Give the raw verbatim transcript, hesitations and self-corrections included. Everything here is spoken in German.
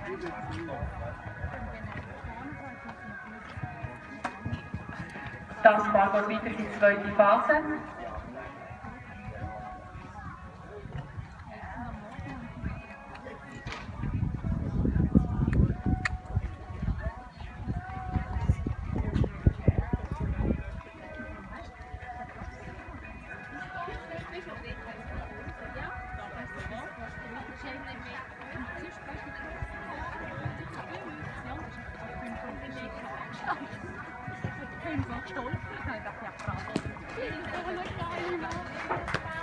Das Mal geht weiter in die zweite Phase. Stolz, ich dachte, ja, krass.